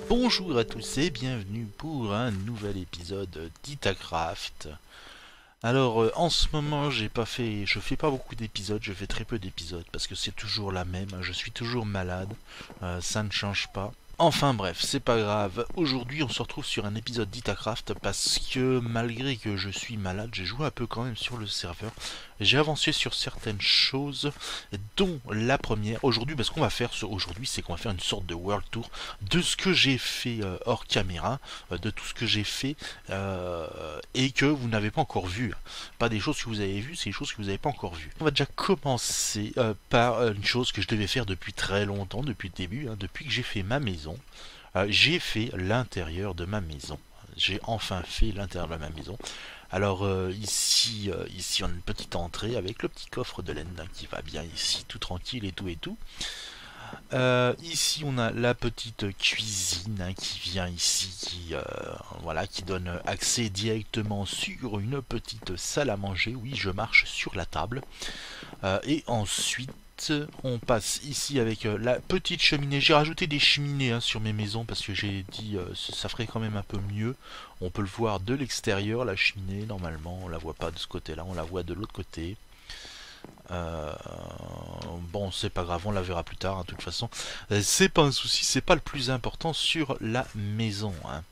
Bonjour à tous et bienvenue pour un nouvel épisode d'Itacraft. Alors en ce moment je fais pas beaucoup d'épisodes, je fais très peu d'épisodes parce que c'est toujours la même, je suis toujours malade, ça ne change pas. Enfin bref, c'est pas grave. Aujourd'hui, on se retrouve sur un épisode d'Itacraft parce que malgré que je suis malade, j'ai joué un peu quand même sur le serveur. J'ai avancé sur certaines choses, dont la première. Aujourd'hui, ce qu'on va faire aujourd'hui, c'est qu'on va faire une sorte de world tour de ce que j'ai fait hors caméra, de tout ce que j'ai fait et que vous n'avez pas encore vu. Pas des choses que vous avez vues, c'est des choses que vous n'avez pas encore vues. On va déjà commencer par une chose que je devais faire depuis très longtemps, depuis le début, depuis que j'ai fait ma maison. J'ai fait l'intérieur de ma maison. J'ai enfin fait l'intérieur de ma maison. Alors ici on a une petite entrée avec le petit coffre de laine qui va bien ici, tout tranquille et tout et tout. Ici on a la petite cuisine qui vient ici, voilà, qui donne accès directement sur une petite salle à manger. Oui, je marche sur la table. Et ensuite on passe ici avec la petite cheminée. J'ai rajouté des cheminées sur mes maisons parce que j'ai dit ça ferait quand même un peu mieux. On peut le voir de l'extérieur, la cheminée. Normalement, on la voit pas de ce côté-là, on la voit de l'autre côté. Euh, bon, c'est pas grave, on la verra plus tard, de toute façon. C'est pas un souci, c'est pas le plus important sur la maison.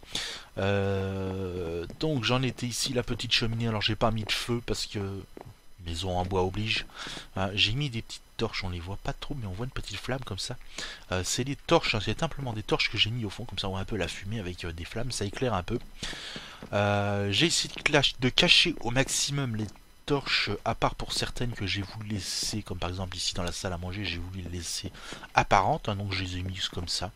Donc j'en étais ici, la petite cheminée. Alors j'ai pas mis de feu parce que maison en bois oblige. J'ai mis des petites torches, on les voit pas trop, mais on voit une petite flamme comme ça. C'est des torches, c'est simplement des torches que j'ai mis au fond, comme ça on voit un peu la fumée avec des flammes, ça éclaire un peu. J'ai essayé de cacher au maximum les torches, à part pour certaines que j'ai voulu laisser, comme par exemple ici dans la salle à manger, j'ai voulu les laisser apparentes, donc je les ai mises comme ça.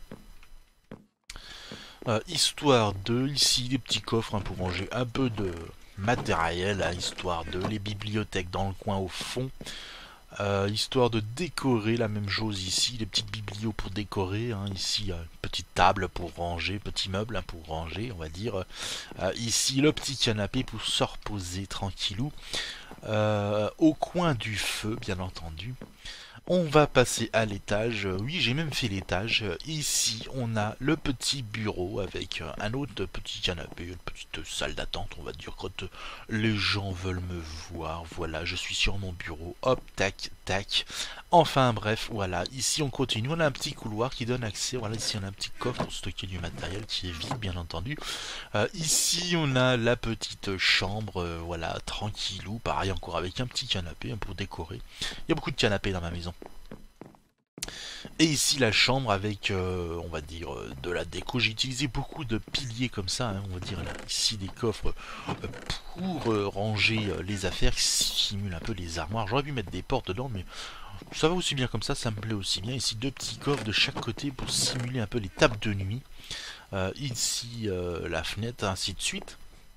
Histoire de, ici des petits coffres pour ranger un peu de matériel, histoire de, les bibliothèques dans le coin au fond. Histoire de décorer, la même chose ici, les petites biblios pour décorer, ici une petite table pour ranger, petit meuble pour ranger, on va dire. Ici le petit canapé pour se reposer tranquillou. Au coin du feu, bien entendu. On va passer à l'étage. Oui, j'ai même fait l'étage. Ici, on a le petit bureau avec un autre petit canapé, une petite salle d'attente, on va dire, quand les gens veulent me voir. Voilà, je suis sur mon bureau. Hop, tac, tac. Enfin, bref, voilà. Ici, on continue. On a un petit couloir qui donne accès. Voilà, ici, on a un petit coffre pour stocker du matériel qui est vide, bien entendu. Ici, on a la petite chambre, voilà, tranquillou. Pareil, encore avec un petit canapé pour décorer. Il y a beaucoup de canapés dans ma maison. Et ici la chambre avec, on va dire, de la déco. J'ai utilisé beaucoup de piliers comme ça, on va dire là, ici des coffres pour ranger les affaires qui simulent un peu les armoires. J'aurais pu mettre des portes dedans, mais ça va aussi bien comme ça me plaît aussi bien. Ici deux petits coffres de chaque côté pour simuler un peu les tables de nuit. Ici la fenêtre, ainsi de suite.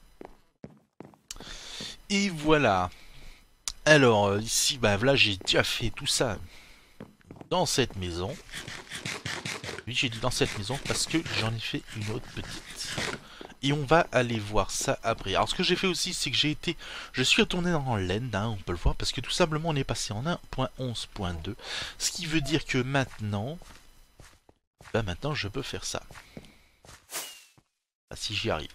Et voilà. Alors ici, bah là j'ai déjà fait tout ça dans cette maison. Oui, j'ai dit dans cette maison parce que j'en ai fait une autre petite. Et on va aller voir ça après. Alors ce que j'ai fait aussi, c'est que je suis retourné dans l'end, on peut le voir, parce que tout simplement on est passé en 1.11.2. Ce qui veut dire que maintenant, maintenant je peux faire ça. Ah, si j'y arrive.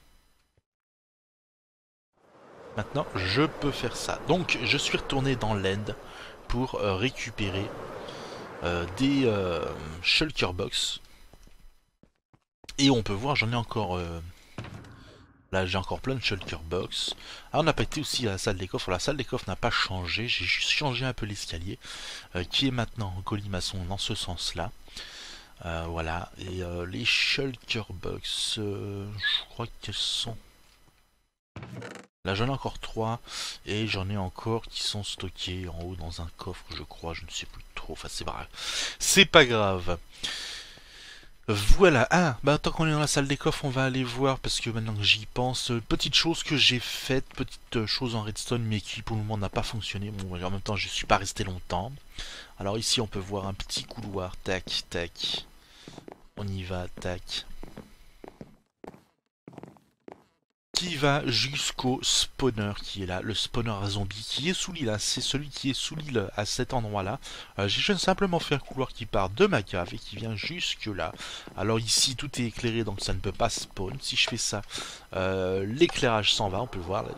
Maintenant je peux faire ça. Donc je suis retourné dans l'end pour récupérer des shulker box. Et on peut voir, j'en ai encore... là, j'ai encore plein de shulker box. Ah, on n'a pas été aussi à la salle des coffres. La salle des coffres n'a pas changé. J'ai juste changé un peu l'escalier, qui est maintenant en colimaçon dans ce sens-là. Voilà. Et les shulker box, je crois qu'elles sont... Là, j'en ai encore 3. Et j'en ai encore qui sont stockés en haut dans un coffre, je crois. Je ne sais plus trop. Enfin, c'est pas grave. C'est pas grave. Voilà, tant qu'on est dans la salle des coffres, on va aller voir, parce que maintenant que j'y pense, petite chose que j'ai faite, petite chose en redstone, mais qui pour le moment n'a pas fonctionné, bon, en même temps je suis pas resté longtemps. Alors ici on peut voir un petit couloir, tac, tac, on y va, tac, qui va jusqu'au spawner qui est là, le spawner à zombies qui est sous l'île, hein. C'est celui qui est sous l'île à cet endroit-là. J'ai simplement fait un couloir qui part de ma cave et qui vient jusque là. Alors ici tout est éclairé donc ça ne peut pas spawn. Si je fais ça, l'éclairage s'en va, on peut le voir.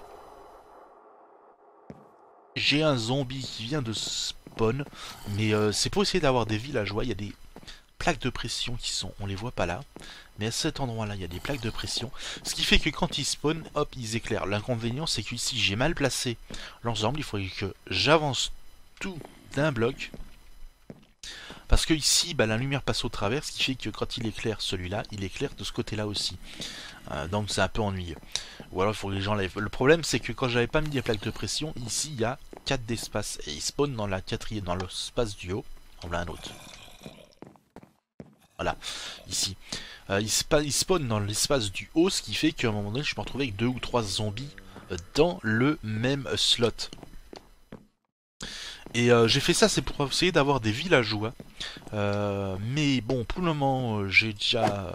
J'ai un zombie qui vient de spawn, mais c'est pour essayer d'avoir des villageois. Il y a des plaques de pression qui sont, on les voit pas là, mais à cet endroit là il y a des plaques de pression, ce qui fait que quand ils spawnent, hop, ils éclairent. L'inconvénient c'est qu'ici j'ai mal placé l'ensemble, il faudrait que j'avance tout d'un bloc, parce que ici bah, la lumière passe au travers, ce qui fait que quand il éclaire celui-là, il éclaire de ce côté là aussi, donc c'est un peu ennuyeux, ou alors il faut que les gens l'enlèvent. Le problème c'est que quand j'avais pas mis les plaques de pression, ici il y a 4 d'espace, et ils spawnent dans la quatrième, dans l'espace du haut, on a un autre. Voilà, ici. Il spawn dans l'espace du haut, ce qui fait qu'à un moment donné, je me retrouve avec 2 ou 3 zombies dans le même slot. Et j'ai fait ça, c'est pour essayer d'avoir des villageois. Mais bon, pour le moment, j'ai déjà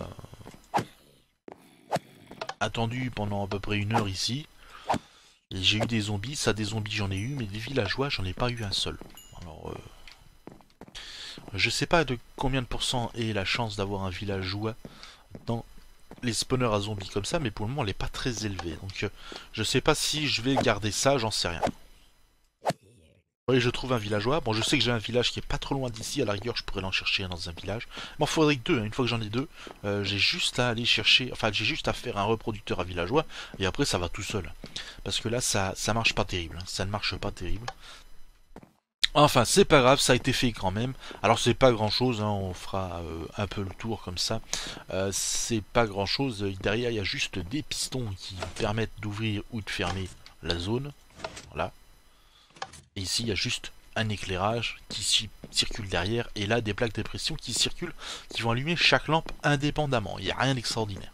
attendu pendant à peu près 1 heure ici. Et j'ai eu des zombies, ça des zombies j'en ai eu, mais des villageois j'en ai pas eu un seul. Alors... je sais pas de combien de pourcents est la chance d'avoir un villageois dans les spawners à zombies comme ça, mais pour le moment elle est pas très élevée. Donc je sais pas si je vais garder ça, j'en sais rien. Oui, je trouve un villageois. Bon, je sais que j'ai un village qui est pas trop loin d'ici, à la rigueur je pourrais l'en chercher dans un village. Mais il faudrait que 2, hein. Une fois que j'en ai 2, j'ai juste à aller chercher, enfin j'ai juste à faire un reproducteur à villageois, et après ça va tout seul. Parce que là ça marche pas terrible, hein. Ça ne marche pas terrible. Enfin, c'est pas grave, ça a été fait quand même. Alors c'est pas grand chose, hein, on fera un peu le tour comme ça. C'est pas grand chose. Derrière, il y a juste des pistons qui permettent d'ouvrir ou de fermer la zone. Voilà. Et ici, il y a juste un éclairage qui circule derrière. Et là, des plaques de pression qui circulent, qui vont allumer chaque lampe indépendamment. Il n'y a rien d'extraordinaire.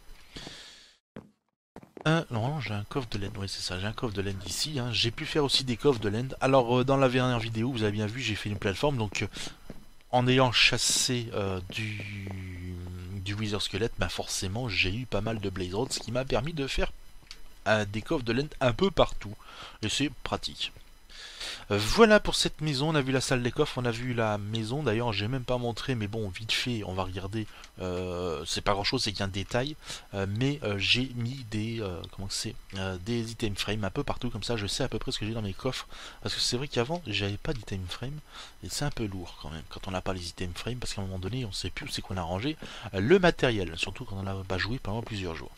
Non, j'ai un coffre de laine, oui c'est ça, j'ai un coffre de laine ici, hein. J'ai pu faire aussi des coffres de laine. Alors dans la dernière vidéo, vous avez bien vu, j'ai fait une plateforme, donc en ayant chassé du Wither Squelette, bah forcément j'ai eu pas mal de Blaze Rods, ce qui m'a permis de faire des coffres de laine un peu partout, et c'est pratique. Voilà pour cette maison, on a vu la salle des coffres, on a vu la maison, d'ailleurs j'ai même pas montré, mais bon vite fait on va regarder, c'est pas grand chose, c'est qu'un détail, mais j'ai mis des, comment c'est, des item frames un peu partout, comme ça je sais à peu près ce que j'ai dans mes coffres, parce que c'est vrai qu'avant j'avais pas d'item frame, et c'est un peu lourd quand même, quand on n'a pas les item frames, parce qu'à un moment donné on sait plus où c'est qu'on a rangé le matériel, surtout quand on n'a pas joué pendant plusieurs jours.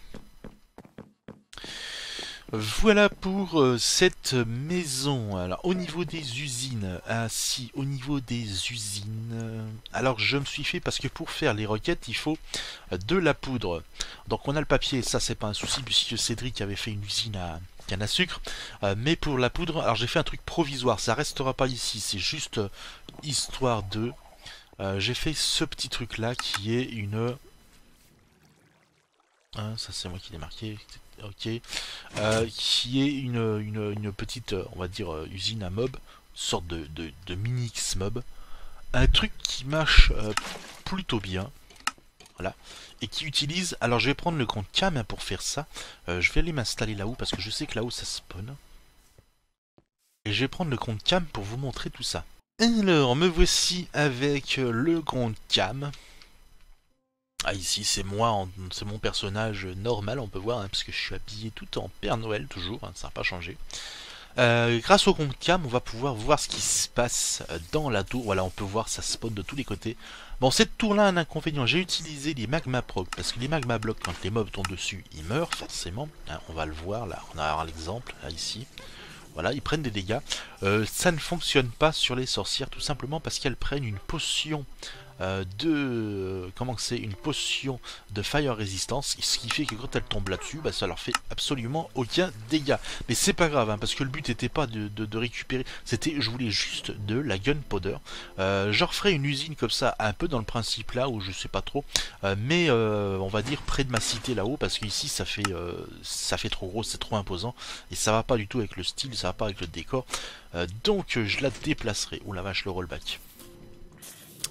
Voilà pour cette maison. Alors au niveau des usines, si au niveau des usines, alors je me suis fait parce que pour faire les roquettes il faut de la poudre. Donc on a le papier, ça c'est pas un souci puisque Cédric avait fait une usine à canne à sucre. Mais pour la poudre, alors j'ai fait un truc provisoire, ça restera pas ici, c'est juste histoire de. J'ai fait ce petit truc là qui est une. Ça c'est moi qui l'ai marqué. Ok, qui est une petite, on va dire, usine à mob, sorte de mini X-mob, un truc qui marche plutôt bien, voilà, et qui utilise, alors je vais prendre le compte cam hein, pour faire ça, je vais aller m'installer là-haut, parce que je sais que là-haut ça spawn, et je vais prendre le compte cam pour vous montrer tout ça. Alors, me voici avec le compte cam. Ah ici c'est moi, c'est mon personnage normal on peut voir, hein, parce que je suis habillé tout en Père Noël toujours, hein, ça n'a pas changé. Grâce au compte cam on va pouvoir voir ce qui se passe dans la tour, voilà on peut voir ça spawn de tous les côtés. Bon cette tour là a un inconvénient, j'ai utilisé les magma proc, parce que les magma blocs quand les mobs tombent dessus ils meurent forcément, hein, on va le voir là, on a l'exemple là ici. Voilà, ils prennent des dégâts. Ça ne fonctionne pas sur les sorcières tout simplement parce qu'elles prennent une potion comment c'est, une potion de fire résistance, ce qui fait que quand elles tombent là-dessus, bah, ça leur fait absolument aucun dégât. Mais c'est pas grave, hein, parce que le but n'était pas de récupérer, c'était, je voulais juste de la gunpowder. Je referai une usine comme ça, un peu dans le principe là, où je sais pas trop, mais on va dire près de ma cité là-haut, parce qu'ici ça fait trop gros, c'est trop imposant, et ça va pas du tout avec le style, ça va pas avec le décor, donc je la déplacerai. Oh la vache, le rollback.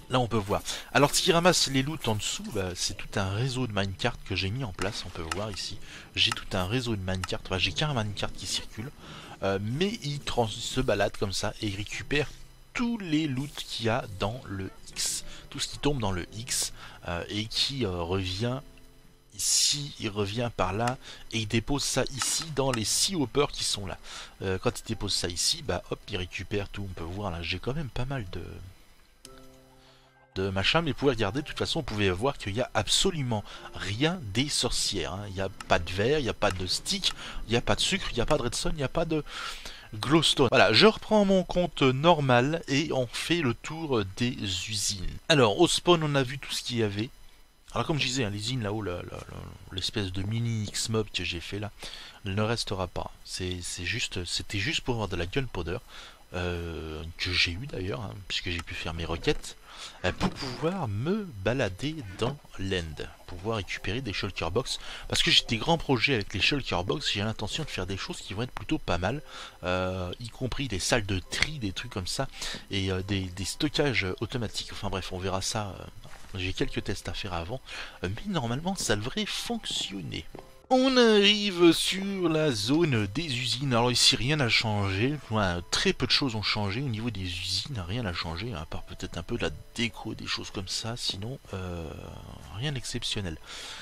Là on peut voir. Alors ce qui ramasse les loots en dessous, bah, c'est tout un réseau de minecart que j'ai mis en place, on peut voir ici. J'ai tout un réseau de minecart, enfin j'ai qu'un minecart qui circule, mais se balade comme ça et il récupère tous les loots qu'il y a dans le X. Tout ce qui tombe dans le X et qui revient ici, il revient par là et il dépose ça ici dans les 6 hoppers qui sont là. Quand il dépose ça ici, bah hop, il récupère tout, on peut voir là, j'ai quand même pas mal de machin, mais vous pouvez regarder, de toute façon, vous pouvez voir qu'il n'y a absolument rien des sorcières. Hein. Il n'y a pas de verre, il n'y a pas de stick, il n'y a pas de sucre, il n'y a pas de redstone, il n'y a pas de glowstone. Voilà, je reprends mon compte normal et on fait le tour des usines. Alors, au spawn, on a vu tout ce qu'il y avait. Alors, comme je disais, hein, les usines là-haut, l'espèce de mini X-mob que j'ai fait là, ne restera pas. C'était juste pour avoir de la gunpowder. Que j'ai eu d'ailleurs, hein, puisque j'ai pu faire mes requêtes, pour pouvoir me balader dans l'end, pour pouvoir récupérer des shulker box, parce que j'ai des grands projets avec les shulker box, j'ai l'intention de faire des choses qui vont être plutôt pas mal, y compris des salles de tri, des trucs comme ça, et des stockages automatiques, enfin bref, on verra ça, j'ai quelques tests à faire avant, mais normalement ça devrait fonctionner. On arrive sur la zone des usines. Alors ici rien n'a changé, ouais, très peu de choses ont changé au niveau des usines, rien n'a changé, à part peut-être un peu de la déco, des choses comme ça, sinon rien d'exceptionnel.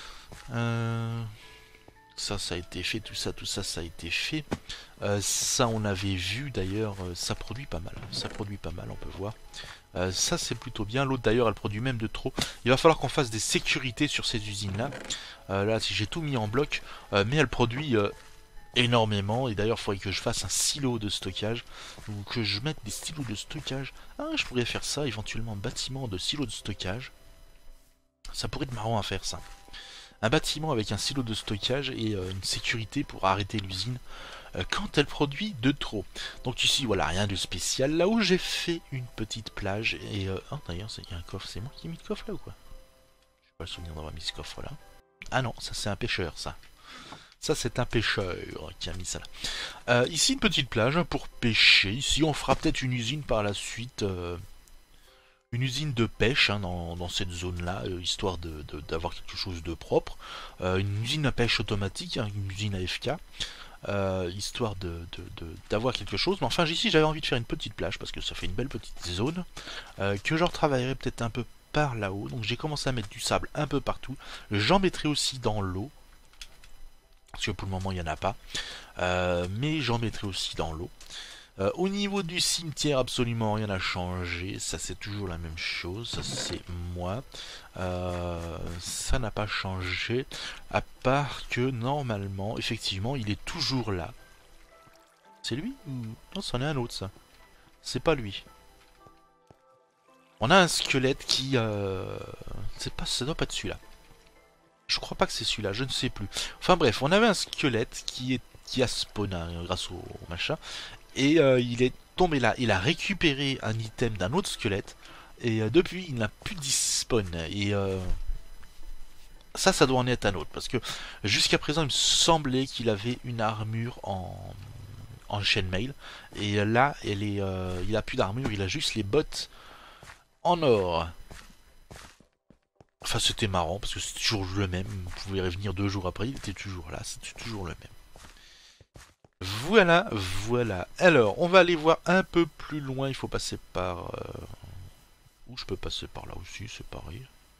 Ça a été fait, tout ça ça a été fait. Ça on avait vu d'ailleurs, ça produit pas mal, on peut voir. Ça c'est plutôt bien, l'autre d'ailleurs elle produit même de trop. Il va falloir qu'on fasse des sécurités sur ces usines là. Là si j'ai tout mis en bloc, mais elle produit énormément, et d'ailleurs il faudrait que je fasse un silo de stockage, ou que je mette des silos de stockage. Ah, je pourrais faire ça, éventuellement un bâtiment de silo de stockage. Ça pourrait être marrant à faire ça. Un bâtiment avec un silo de stockage et une sécurité pour arrêter l'usine quand elle produit de trop. Donc ici voilà, rien de spécial. Là où j'ai fait une petite plage et oh, d'ailleurs il y a un coffre, c'est moi qui ai mis le coffre là ou quoi? Je n'ai pas le souvenir d'avoir mis ce coffre là. Ah non, ça c'est un pêcheur ça. Ça c'est un pêcheur qui a mis ça là. Ici une petite plage pour pêcher. Ici on fera peut-être une usine par la suite. Une usine de pêche hein, dans cette zone-là, histoire d'avoir quelque chose de propre. Une usine à pêche automatique, hein, une usine AFK, histoire d'avoir quelque chose. Mais enfin, ici, j'avais envie de faire une petite plage, parce que ça fait une belle petite zone, que je retravaillerai peut-être un peu par là-haut. Donc j'ai commencé à mettre du sable un peu partout. J'en mettrai aussi dans l'eau, parce que pour le moment, il n'y en a pas. Mais j'en mettrai aussi dans l'eau. Au niveau du cimetière, absolument rien n'a changé. Ça, c'est toujours la même chose. Ça, c'est moi. Ça n'a pas changé. À part que, normalement, effectivement, il est toujours là. C'est lui ou... Non, c'en est un autre, ça. C'est pas lui. On a un squelette qui... C'est pas... Ça doit pas être celui-là. Je crois pas que c'est celui-là, je ne sais plus. Enfin bref, on avait un squelette qui a spawn hein, grâce au machin. Et il est tombé là, il a récupéré un item d'un autre squelette, et depuis il n'a plus de spawn. Et ça doit en être un autre, parce que jusqu'à présent il me semblait qu'il avait une armure en chainmail, et là il a plus d'armure, il a juste les bottes en or. Enfin c'était marrant, parce que c'est toujours le même, vous pouvez revenir 2 jours après, il était toujours là, c'était toujours le même. Voilà, voilà. Alors, on va aller voir un peu plus loin. Il faut passer par... Ou je peux passer par là aussi, c'est pareil.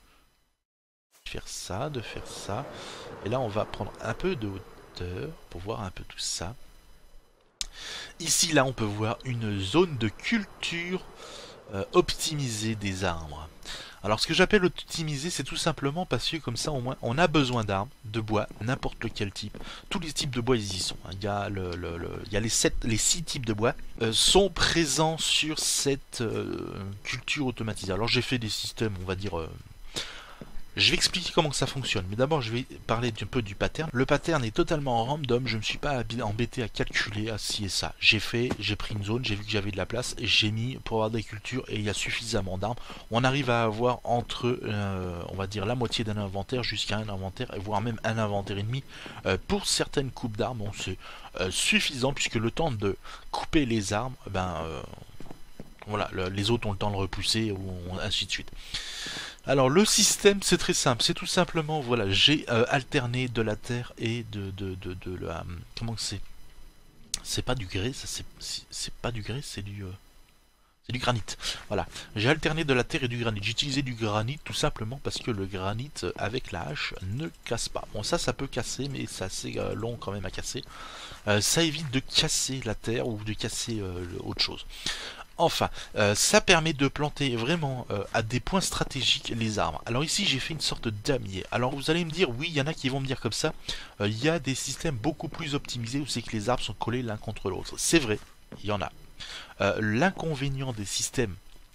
De faire ça. Et là, on va prendre un peu de hauteur pour voir un peu tout ça. Ici, là, on peut voir une zone de culture optimisée des arbres. Alors ce que j'appelle optimiser, c'est tout simplement parce que comme ça au moins on a besoin d'arbres, de bois, n'importe lequel type. Tous les types de bois ils y sont. Il y a, il y a les 6 types de bois sont présents sur cette culture automatisée. Alors j'ai fait des systèmes, on va dire... Je vais expliquer comment ça fonctionne, mais d'abord je vais parler un peu du pattern. Le pattern est totalement random, je ne me suis pas embêté à calculer à ci et ça. J'ai pris une zone, j'ai vu que j'avais de la place, et j'ai mis pour avoir des cultures, et il y a suffisamment d'arbres. On arrive à avoir entre, on va dire, la moitié d'un inventaire jusqu'à un inventaire, voire même un inventaire et demi. Pour certaines coupes d'arbres, bon, c'est suffisant, puisque le temps de couper les arbres, Voilà, les autres ont le temps de le repousser, ou ainsi de suite. Alors le système c'est très simple, c'est tout simplement, voilà, j'ai alterné de la terre et de la... Comment c'est? C'est pas du grès, ça c'est pas du grès, c'est du granit. Voilà, j'ai alterné de la terre et du granit. J'ai utilisé du granit tout simplement parce que le granit avec la hache ne casse pas. Bon ça peut casser, mais c'est assez long quand même à casser. Ça évite de casser la terre ou de casser autre chose. Enfin, ça permet de planter vraiment à des points stratégiques les arbres. Alors ici j'ai fait une sorte damier. Alors vous allez me dire, oui, il y en a qui vont me dire comme ça, il y a des systèmes beaucoup plus optimisés où c'est que les arbres sont collés l'un contre l'autre. C'est vrai, il y en a. L'inconvénient des systèmes,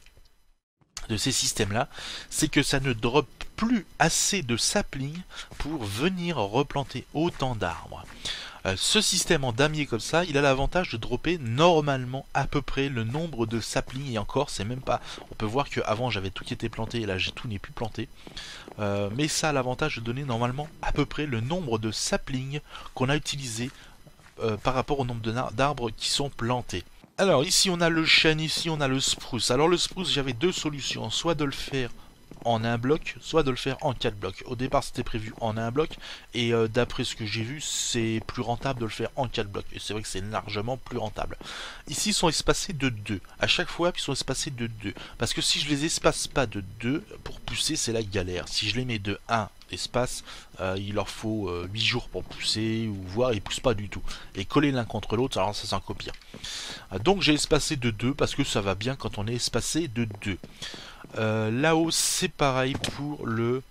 de ces systèmes-là, c'est que ça ne drop plus assez de saplings pour venir replanter autant d'arbres. Ce système en damier comme ça, il a l'avantage de dropper normalement à peu près le nombre de saplings, et encore c'est même pas, on peut voir qu'avant j'avais tout qui était planté et là tout n'est plus planté, mais ça a l'avantage de donner normalement à peu près le nombre de saplings qu'on a utilisé par rapport au nombre d'arbres qui sont plantés. Alors ici on a le chêne, ici on a le spruce. Alors le spruce, j'avais deux solutions, soit de le faire en un bloc, soit de le faire en 4 blocs. Au départ c'était prévu en un bloc, et d'après ce que j'ai vu, c'est plus rentable de le faire en 4 blocs. Et c'est vrai que c'est largement plus rentable. Ici ils sont espacés de 2. À chaque fois ils sont espacés de 2. Parce que si je les espace pas de 2, pour pousser c'est la galère. Si je les mets de 1 espace, il leur faut 8 jours pour pousser, ou voire ils poussent pas du tout. Et coller l'un contre l'autre, alors ça c'est encore pire. Donc j'ai espacé de 2 parce que ça va bien quand on est espacé de 2. Là-haut c'est pareil pour le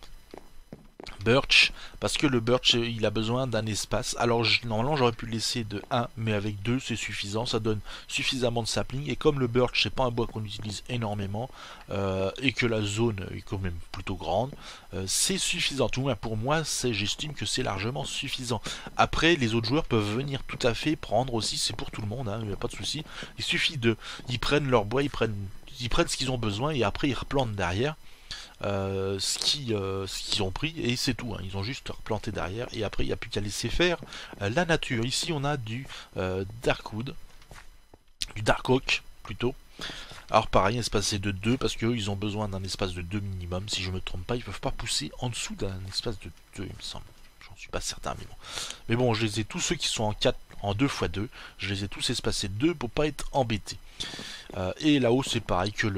birch, parce que le birch il a besoin d'un espace. Alors normalement j'aurais pu le laisser de 1, mais avec 2 c'est suffisant, ça donne suffisamment de sapling. Et comme le birch c'est pas un bois qu'on utilise énormément, et que la zone est quand même plutôt grande, c'est suffisant. Tout moins pour moi, j'estime que c'est largement suffisant. Après les autres joueurs peuvent venir tout à fait prendre aussi, c'est pour tout le monde, il n'y a pas de souci. Il suffit ils prennent leur bois, ils prennent ce qu'ils ont besoin, et après ils replantent derrière ce qu'ils ont pris, et c'est tout, hein. Ils ont juste replanté derrière, et après il n'y a plus qu'à laisser faire la nature. Ici on a du Darkwood, du Dark Oak plutôt. Alors pareil, espacé de 2 parce qu'eux ils ont besoin d'un espace de 2 minimum. Si je me trompe pas, ils peuvent pas pousser en dessous d'un espace de 2, il me semble. J'en suis pas certain, mais bon. Mais bon, je les ai tous, ceux qui sont en 4, en 2 x 2, je les ai tous espacés de 2 pour pas être embêtés. Et là-haut c'est pareil que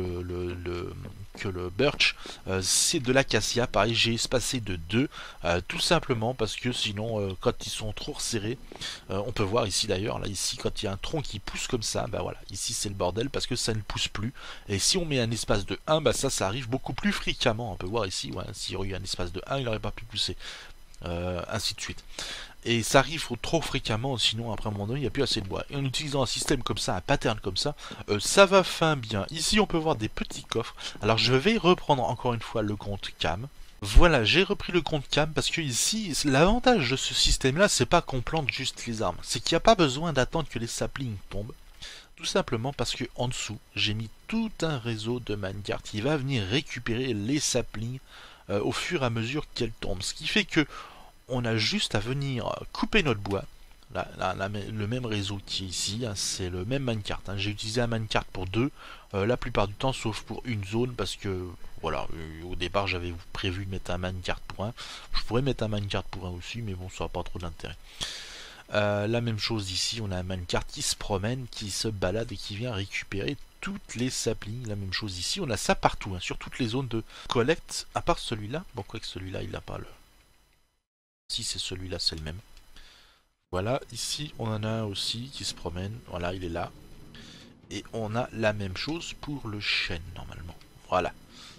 le birch, c'est de l'acacia, pareil j'ai espacé de 2, tout simplement parce que sinon quand ils sont trop resserrés, on peut voir ici d'ailleurs, là ici quand il y a un tronc qui pousse comme ça, bah voilà, ici c'est le bordel parce que ça ne pousse plus. Et si on met un espace de 1, bah ça arrive beaucoup plus fréquemment. On peut voir ici, ouais, s'il y aurait eu un espace de 1, il n'aurait pas pu pousser, ainsi de suite. Et ça arrive trop fréquemment, sinon après un moment donné il n'y a plus assez de bois. Et en utilisant un système comme ça, un pattern comme ça, ça va fin bien. Ici on peut voir des petits coffres. Alors je vais reprendre encore une fois le compte cam. Voilà, j'ai repris le compte cam parce que ici, l'avantage de ce système là, c'est pas qu'on plante juste les arbres. C'est qu'il n'y a pas besoin d'attendre que les saplings tombent. Tout simplement parce que en dessous, j'ai mis tout un réseau de minecart qui va venir récupérer les saplings au fur et à mesure qu'elles tombent. Ce qui fait que on a juste à venir couper notre bois. Le même réseau qui est ici, hein, c'est le même minecart. Hein. J'ai utilisé un minecart pour 2, la plupart du temps, sauf pour une zone, parce que voilà, au départ j'avais prévu de mettre un minecart pour 1. Je pourrais mettre un minecart pour 1 aussi, mais bon, ça n'a pas trop d'intérêt. La même chose ici, on a un minecart qui se promène, qui se balade et qui vient récupérer toutes les saplings. La même chose ici, on a ça partout, hein, sur toutes les zones de collecte, à part celui-là. Bon, quoi que celui-là, il n'a pas le... Si c'est celui-là, c'est le même. Voilà, ici on en a un aussi qui se promène. Voilà, il est là. Et on a la même chose pour le chêne, normalement. Voilà.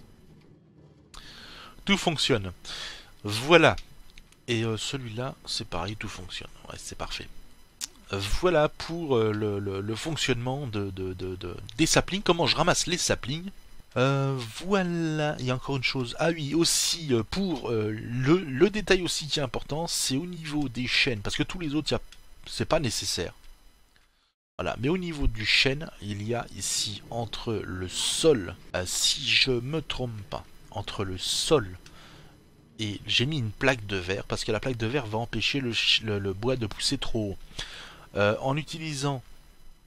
Tout fonctionne. Voilà. Et celui-là, c'est pareil, tout fonctionne. Ouais, c'est parfait. Voilà pour le fonctionnement des saplings. Comment je ramasse les saplings. Voilà, il y a encore une chose. Ah oui, aussi pour le détail aussi qui est important, c'est au niveau des chênes, parce que tous les autres, c'est pas nécessaire. Voilà, mais au niveau du chêne, il y a ici entre le sol, si je me trompe pas, entre le sol et j'ai mis une plaque de verre, parce que la plaque de verre va empêcher le bois de pousser trop haut. En utilisant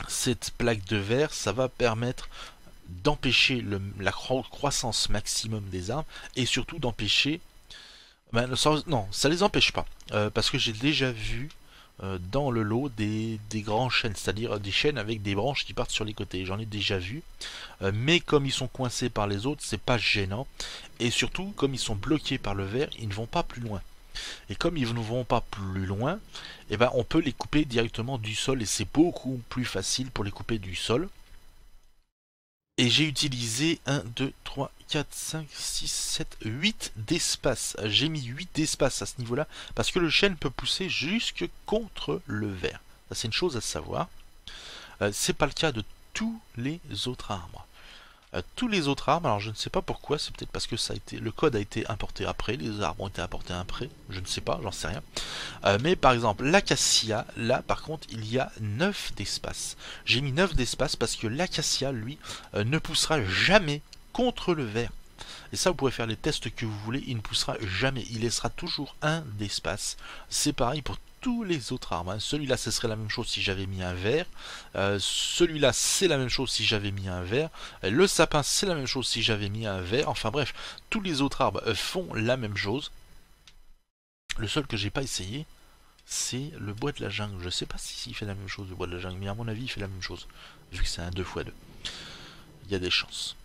cette plaque de verre, ça va permettre d'empêcher la croissance maximum des arbres et surtout d'empêcher... non, ça les empêche pas. Parce que j'ai déjà vu dans le lot des grands chênes, c'est-à-dire des chênes avec des branches qui partent sur les côtés. J'en ai déjà vu. Mais comme ils sont coincés par les autres, c'est pas gênant. Et surtout, comme ils sont bloqués par le verre, ils ne vont pas plus loin. Et comme ils ne vont pas plus loin, eh ben, on peut les couper directement du sol et c'est beaucoup plus facile pour les couper du sol. Et j'ai utilisé 1, 2, 3, 4, 5, 6, 7, 8 d'espace. J'ai mis 8 d'espace à ce niveau-là parce que le chêne peut pousser jusque contre le verre. Ça, c'est une chose à savoir. C'est pas le cas de tous les autres arbres. Tous les autres arbres, alors je ne sais pas pourquoi, c'est peut-être parce que le code a été importé après, les arbres ont été importés après, je ne sais pas, j'en sais rien. Mais par exemple, l'acacia, là par contre, il y a 9 d'espace. J'ai mis 9 d'espace parce que l'acacia, lui, ne poussera jamais contre le verre. Et ça, vous pouvez faire les tests que vous voulez, il ne poussera jamais, il laissera toujours un d'espace. C'est pareil pour tous les autres arbres. Hein. Celui-là, ce serait la même chose si j'avais mis un verre. Celui-là, c'est la même chose si j'avais mis un verre. Le sapin, c'est la même chose si j'avais mis un verre. Enfin bref, tous les autres arbres font la même chose. Le seul que j'ai pas essayé, c'est le bois de la jungle. Je sais pas si il fait la même chose, le bois de la jungle, mais à mon avis, il fait la même chose. Vu que c'est un 2x2. Il y a des chances.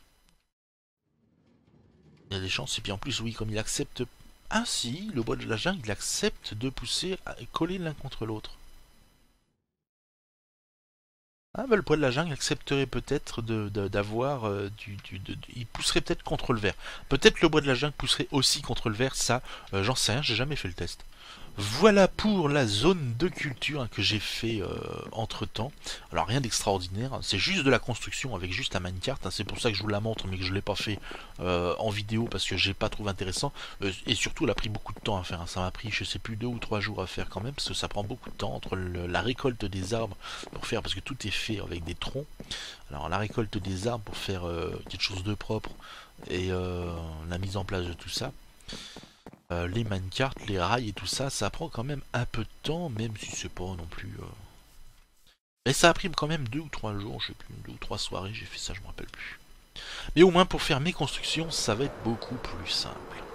Il y a des chances, et puis en plus, oui, comme il accepte... Ah si, le bois de la jungle, il accepte de pousser coller l'un contre l'autre. Ah bah le bois de la jungle accepterait peut-être d'avoir il pousserait peut-être contre le verre. Peut-être le bois de la jungle pousserait aussi contre le verre, ça, j'en sais rien, j'ai jamais fait le test. Voilà pour la zone de culture hein, que j'ai fait entre temps. Alors rien d'extraordinaire, hein. C'est juste de la construction avec juste un minecart. Hein. C'est pour ça que je vous la montre, mais que je ne l'ai pas fait en vidéo parce que j'ai pas trouvé intéressant. Et surtout, elle a pris beaucoup de temps à faire. Hein. Ça m'a pris, je sais plus, 2 ou 3 jours à faire quand même parce que ça prend beaucoup de temps entre la récolte des arbres pour faire, parce que tout est fait avec des troncs. Alors la récolte des arbres pour faire quelque chose de propre et la mise en place de tout ça. Les minecarts, les rails et tout ça, ça prend quand même un peu de temps, même si c'est pas non plus... Mais ça a pris quand même 2 ou 3 jours, je sais plus, 2 ou 3 soirées, j'ai fait ça, je me rappelle plus. Mais au moins pour faire mes constructions, ça va être beaucoup plus simple.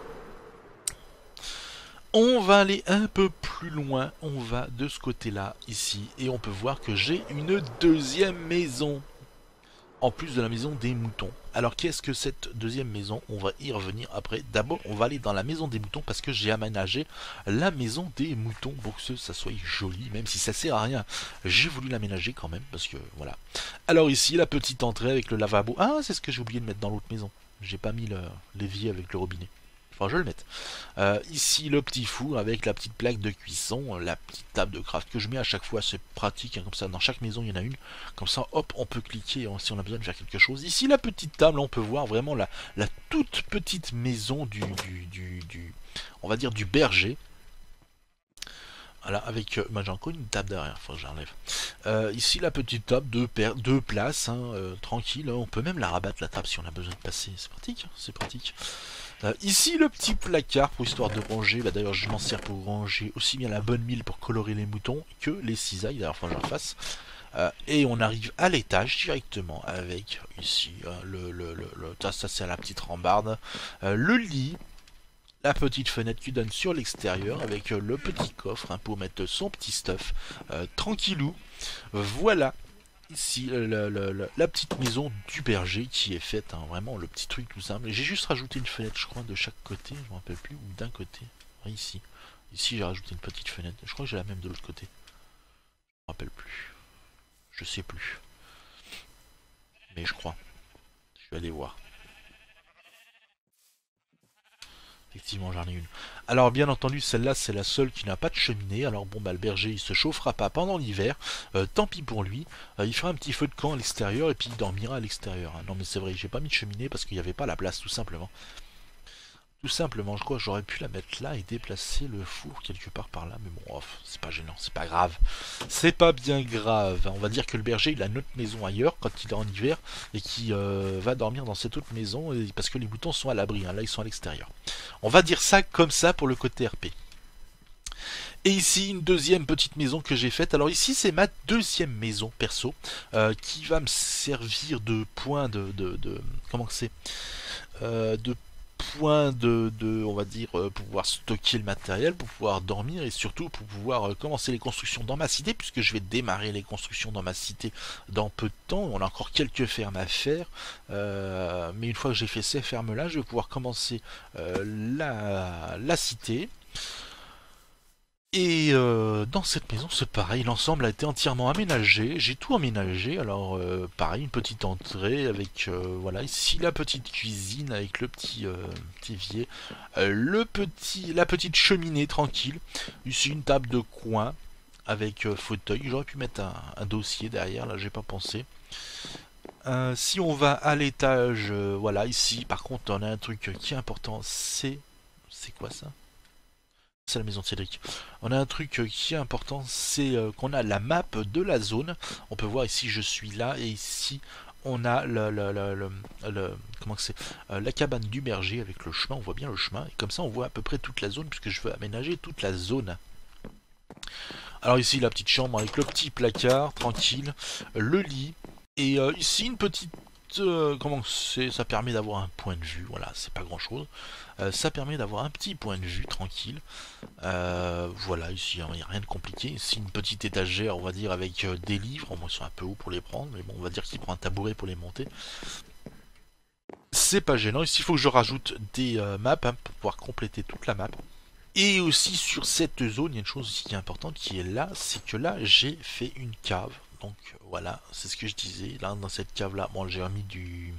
On va aller un peu plus loin, on va de ce côté-là, ici, et on peut voir que j'ai une deuxième maison. En plus de la maison des moutons. Alors qu'est-ce que cette deuxième maison? On va y revenir après. D'abord on va aller dans la maison des moutons parce que j'ai aménagé la maison des moutons pour que ça soit joli, même si ça sert à rien. J'ai voulu l'aménager quand même parce que voilà. Alors ici la petite entrée avec le lavabo. Ah c'est ce que j'ai oublié de mettre dans l'autre maison. J'ai pas mis l'évier avec le robinet. Enfin, je vais le mettre. Ici, le petit four avec la petite plaque de cuisson, la petite table de craft que je mets à chaque fois. C'est pratique, hein, comme ça, dans chaque maison, il y en a une. Comme ça, hop, on peut cliquer si on a besoin de faire quelque chose. Ici, la petite table, on peut voir vraiment la toute petite maison on va dire, du berger. Voilà, avec... j'ai encore une table derrière, faut que j'enlève. Ici, la petite table, deux places, hein, tranquille. On peut même la rabattre, la table, si on a besoin de passer. C'est pratique, hein, c'est pratique. Ici le petit placard pour histoire de ranger, bah, d'ailleurs je m'en sers pour ranger aussi bien la bonne mille pour colorer les moutons que les cisailles, d'ailleurs faut que j'en fasse. Et on arrive à l'étage directement avec ici ça c'est la petite rambarde, le lit, la petite fenêtre qui donne sur l'extérieur avec le petit coffre hein, pour mettre son petit stuff, tranquillou, voilà. Ici, la petite maison du berger qui est faite, hein, vraiment le petit truc tout simple. J'ai juste rajouté une fenêtre, je crois, de chaque côté, je me rappelle plus, ou d'un côté. Ouais, ici. Ici, j'ai rajouté une petite fenêtre. Je crois que j'ai la même de l'autre côté. Je me rappelle plus. Je sais plus. Mais je crois. Je vais aller voir. Effectivement, j'en ai une. Alors, bien entendu, celle-là, c'est la seule qui n'a pas de cheminée. Alors, bon, bah, le berger, il se chauffera pas pendant l'hiver. Tant pis pour lui. Il fera un petit feu de camp à l'extérieur et puis il dormira à l'extérieur. Non, mais c'est vrai, j'ai pas mis de cheminée parce qu'il n'y avait pas la place, tout simplement. Tout simplement, je crois que j'aurais pu la mettre là et déplacer le four quelque part par là. Mais bon, c'est pas gênant, c'est pas grave. C'est pas bien grave. On va dire que le berger, il a notre maison ailleurs quand il est en hiver et qui va dormir dans cette autre maison parce que les moutons sont à l'abri. Hein, là, ils sont à l'extérieur. On va dire ça comme ça pour le côté RP. Et ici, une deuxième petite maison que j'ai faite. Alors ici, c'est ma deuxième maison perso qui va me servir de point comment que c'est de point on va dire, pour pouvoir stocker le matériel, pour pouvoir dormir et surtout pour pouvoir commencer les constructions dans ma cité, puisque je vais démarrer les constructions dans ma cité dans peu de temps. On a encore quelques fermes à faire, mais une fois que j'ai fait ces fermes là, je vais pouvoir commencer la cité. Et dans cette maison, c'est pareil, l'ensemble a été entièrement aménagé, j'ai tout aménagé, alors pareil, une petite entrée avec, voilà, ici la petite cuisine avec le petit évier, la petite cheminée tranquille, ici une table de coin avec fauteuil, j'aurais pu mettre un dossier derrière, là j'ai pas pensé. Si on va à l'étage, voilà, ici par contre on a un truc qui est important, c'est quoi ça? C'est la maison de Cédric. On a un truc qui est important, c'est qu'on a la map de la zone. On peut voir ici je suis là et ici on a comment que c'est la cabane du berger avec le chemin. On voit bien le chemin et comme ça on voit à peu près toute la zone puisque je veux aménager toute la zone. Alors ici la petite chambre avec le petit placard tranquille, le lit et ici une petite comment c'est, ça permet d'avoir un point de vue, voilà, c'est pas grand chose. Ça permet d'avoir un petit point de vue tranquille. Voilà, ici il n'y a rien de compliqué. Ici une petite étagère, on va dire, avec des livres. Bon, ils sont un peu hauts pour les prendre, mais bon, on va dire qu'il prend un tabouret pour les monter. C'est pas gênant. Ici il faut que je rajoute des maps hein, pour pouvoir compléter toute la map. Et aussi sur cette zone, il y a une chose aussi qui est importante qui est là, c'est que là j'ai fait une cave. Donc voilà, c'est ce que je disais. Là dans cette cave là, bon j'ai remis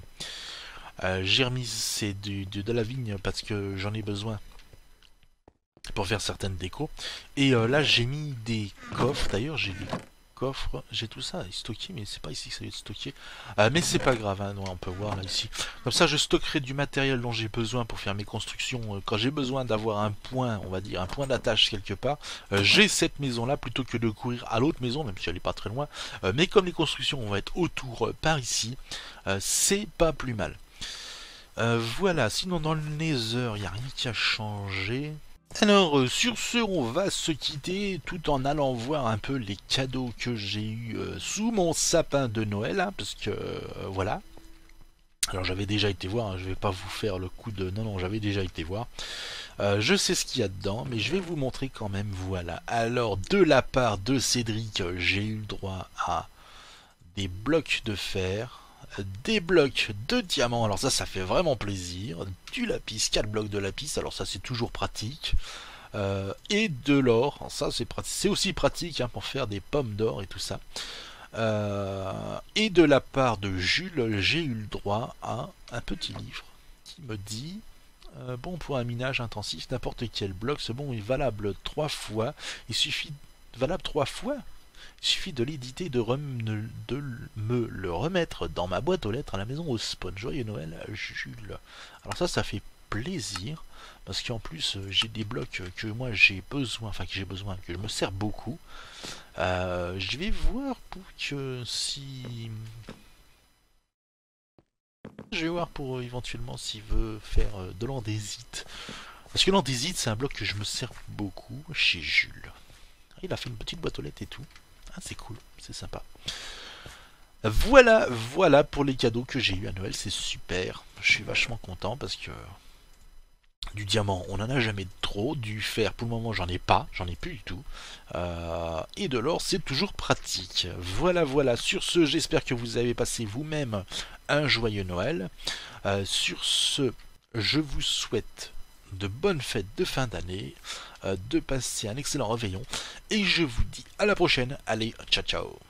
j'ai remis c'est de la vigne parce que j'en ai besoin pour faire certaines décos. Et là j'ai mis des coffres, d'ailleurs j'ai des coffres, j'ai tout ça stocké, mais c'est pas ici que ça va être stocké. Mais c'est pas grave, hein, on peut voir là ici. Comme ça je stockerai du matériel dont j'ai besoin pour faire mes constructions. Quand j'ai besoin d'avoir un point, on va dire un point d'attache quelque part, j'ai cette maison là plutôt que de courir à l'autre maison, même si elle est pas très loin. Mais comme les constructions vont être autour par ici, c'est pas plus mal. Voilà, sinon dans le Nether, il n'y a rien qui a changé. Alors, sur ce, on va se quitter tout en allant voir un peu les cadeaux que j'ai eu sous mon sapin de Noël, hein, parce que voilà. Alors j'avais déjà été voir, hein, je vais pas vous faire le coup de... Non, non, j'avais déjà été voir. Je sais ce qu'il y a dedans, mais je vais vous montrer quand même, voilà. Alors, de la part de Cédric, j'ai eu le droit à des blocs de fer, des blocs de diamants, alors ça fait vraiment plaisir, du lapis, 4 blocs de lapis, alors ça c'est toujours pratique, et de l'or, ça c'est aussi pratique hein, pour faire des pommes d'or et tout ça. Et de la part de Jules, j'ai eu le droit à un petit livre qui me dit bon, pour un minage intensif, n'importe quel bloc, c'est bon, est valable 3 fois, il suffit valable 3 fois. Il suffit de l'éditer et de me le remettre dans ma boîte aux lettres à la maison au spawn. Joyeux Noël, Jules. Alors ça fait plaisir, parce qu'en plus j'ai des blocs que moi j'ai besoin, enfin que j'ai besoin, que je me sers beaucoup. Je vais voir pour que si... Je vais voir pour éventuellement s'il veut faire de l'andésite. Parce que l'andésite c'est un bloc que je me sers beaucoup chez Jules. Il a fait une petite boîte aux lettres et tout. Ah, c'est cool, c'est sympa. Voilà, voilà pour les cadeaux que j'ai eu à Noël, c'est super. Je suis vachement content parce que du diamant, on n'en a jamais trop. Du fer, pour le moment, j'en ai pas, j'en ai plus du tout. Et de l'or, c'est toujours pratique. Voilà, voilà. Sur ce, j'espère que vous avez passé vous-même un joyeux Noël. Sur ce, je vous souhaite de bonnes fêtes de fin d'année, de passer un excellent réveillon, et je vous dis à la prochaine. Allez, ciao ciao.